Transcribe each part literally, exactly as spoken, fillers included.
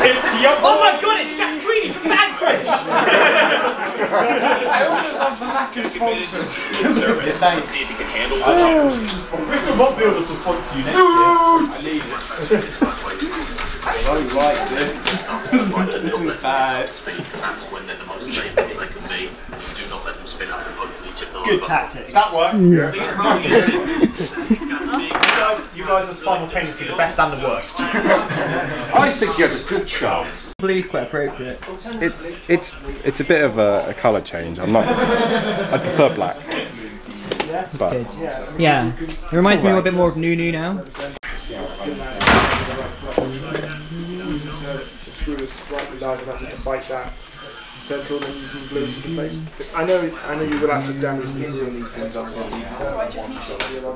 Oh my god, it's Jack Tweedy from Banquish! I also love the lack of sponsors. Bristol Bot Builders will sponsor you next year. I need it. Oh right, this is bad. That's when they're the most stable they can be. Do not let them spin up and hopefully tip them over. Good tactic. That worked. Yeah. You guys are simultaneously the best and the worst. I think you had a good chance. Blue's quite appropriate. It, it's it's a bit of a, a colour change. I'm not. I prefer black. That's good. Yeah. It reminds me a bit more of Nunu now. The screw is slightly large enough to bite that central, then you can glue it to the face. I know, I know you will have to damage the screw these things. So I just need to.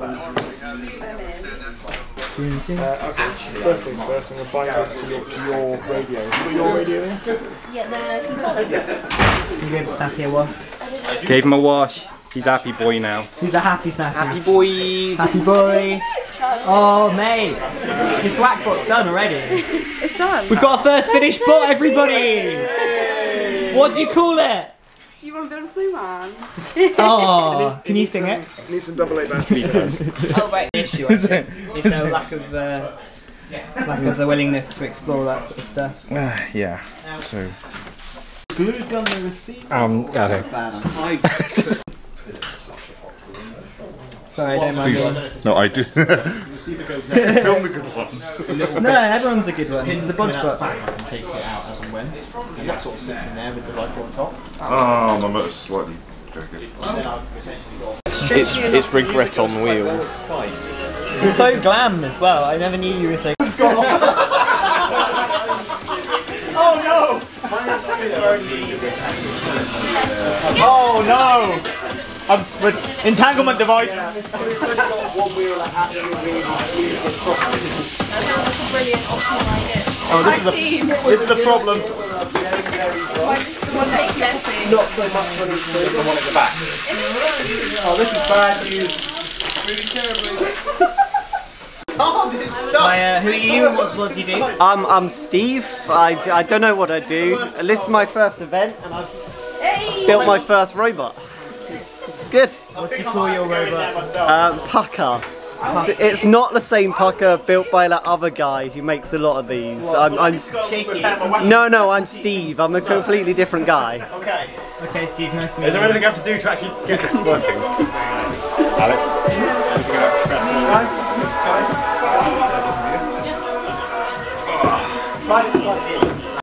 Uh, okay. First things first, I'm going to bind this to your, to your radio. Have you got your radio in? Yeah, the controller. You gave Snappy a wash. Gave him a wash. He's a happy boy now. He's a happy Snappy. Happy boy. Happy boy. Oh mate, this black bot's done already. It's done. We've got our first finished bot, everybody. What do you call it? Do you want to build a snowman? Oh, can you sing it? I need some double A batteries. Oh wait. The issue is the lack of the lack of the willingness to explore that sort of stuff. Uh, yeah. So. Glued on the receiver. Um. Okay. Sorry, I don't mind. Please. No, I do. Film the good ones. No, everyone's a good one. It's a Bodgebot. I can take it out as and when. And that sort of sits in there with the light on top. Oh, my motor's slightly joking. It's, it's regret on wheels. It's so glam as well. I never knew you were so. Oh no! Oh no! Um, entanglement device! That sounds like a brilliant optional idea. Oh, this is the, team. this is the problem. Not so much when it's the one at the back. Oh, this is bad news. Oh, this is done. My, uh, who are you? What, what do you do? I'm, I'm Steve. I, I don't know what I do. This is my first event and I've Hey. built my first robot. It's, it's good. What do you call your robot? Um, Pucker. It's, it's not the same Pucker built by that other guy who makes a lot of these. I'm, I'm Shaky. no, no, I'm Steve. I'm a completely different guy. Okay. Okay, Steve, nice to meet you. Is there anything I have to do to actually get this working? Alex?